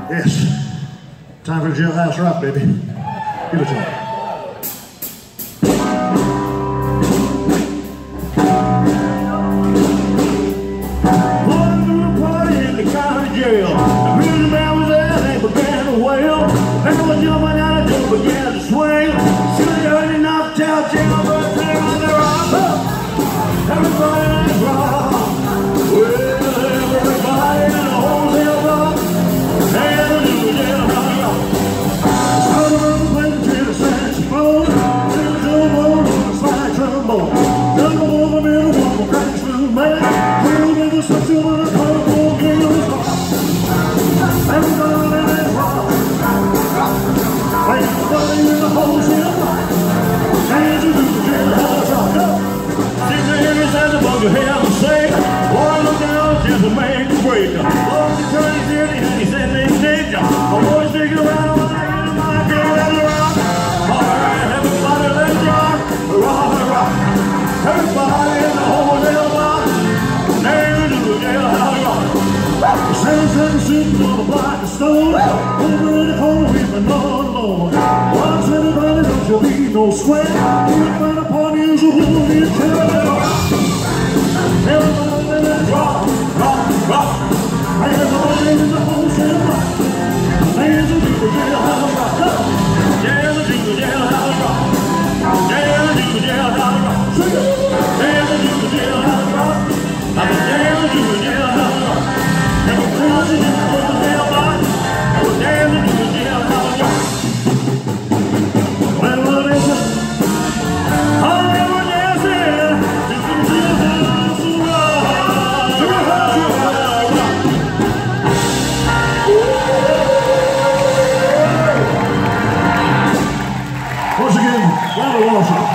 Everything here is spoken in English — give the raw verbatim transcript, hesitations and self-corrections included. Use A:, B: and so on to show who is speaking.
A: Yes. Time for the Jailhouse rock, baby. Give it to me. Jail. The prison man was there, they began to wail. They were jumping out of jail, began to swing. Should have heard enough tell jail, but they're on the rock. Everybody on the rock. Well, everybody in the whole jail rock. And the new jailhouse rock. The son of a playing to the saxophone. Sing the trombone on the slide trombone. Double over middle, one more crack smooth man. We'll give us some silver and purple gills. Everybody in that rock. Everybody in the whole jail rock. Hands are through the jailhouse rock. Sing the Henry Sons above your head and say, boy, look out, just a make a break. Lord, the attorney said he had, he said they did. My boys dig around when I get in my girl at the rock. All right, everybody, let's rock. Rock, rock. Everybody in the whole jail rock. Hands are through the jailhouse rock. Seven, seven, sitting on a block of stone. Over in the corner with my Lord, Lord. Watch everybody, don't you leave no sweat. You'll find a party as a whole new jail. Everybody, let's rock, rock, rock. Everybody in the whole jail rock. Hands are through the jailhouse rock. Hands are through the jailhouse rock. Hands are through the jailhouse rock. Hands are through the jailhouse rock. I'm a hands are through the jailhouse rock. Once again, round of applause.